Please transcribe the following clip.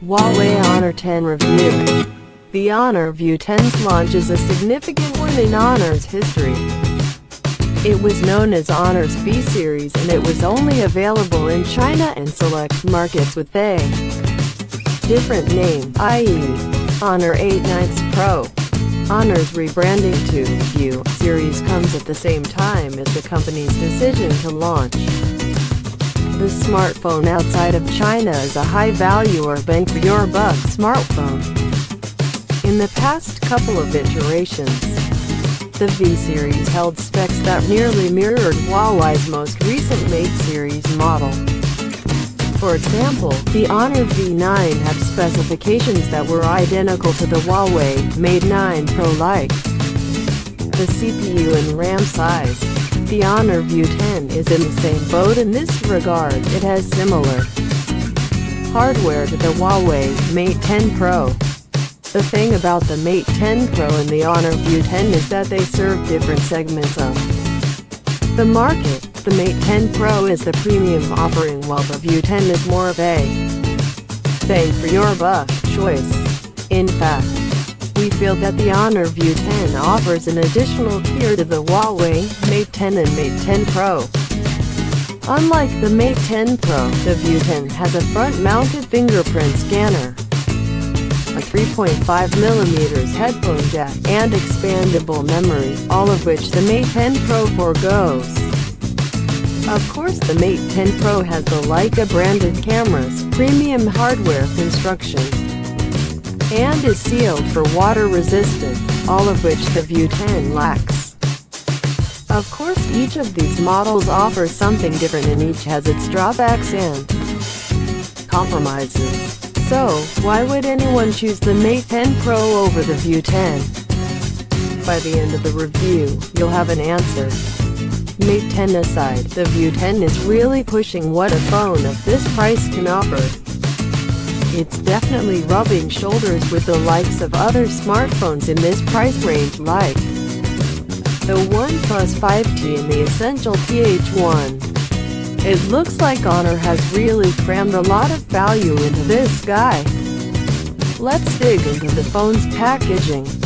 Huawei Honor 10 Review. The Honor V10's launch is a significant one in Honor's history. It was known as Honor's V series and it was only available in China and select markets with a different name, i.e., Honor 8 Nights Pro. Honor's rebranding to V series comes at the same time as the company's decision to launch the smartphone outside of China is a high-value or bang-for-your-buck smartphone. In the past couple of iterations, the V series held specs that nearly mirrored Huawei's most recent Mate series model. For example, the Honor V9 had specifications that were identical to the Huawei Mate 9 Pro like the CPU and RAM size. The Honor V10 is in the same boat in this regard. It has similar hardware to the Huawei Mate 10 Pro. The thing about the Mate 10 Pro and the Honor V10 is that they serve different segments of the market. The Mate 10 Pro is the premium offering, while the V10 is more of a bang-for-your-buck choice. In fact, we feel that the Honor V10 offers an additional tier to the Huawei Mate 10 and Mate 10 Pro. Unlike the Mate 10 Pro, the V10 has a front-mounted fingerprint scanner, a 3.5mm headphone jack, and expandable memory, all of which the Mate 10 Pro forgoes. Of course, the Mate 10 Pro has the Leica-branded cameras, premium hardware construction, and is sealed for water resistant, all of which the V10 lacks. Of course, each of these models offers something different and each has its drawbacks and compromises. So, why would anyone choose the Mate 10 Pro over the V10? By the end of the review, you'll have an answer. Mate 10 aside, the V10 is really pushing what a phone of this price can offer. It's definitely rubbing shoulders with the likes of other smartphones in this price range like the OnePlus 5T and the Essential TH1. It looks like Honor has really crammed a lot of value into this guy. Let's dig into the phone's packaging.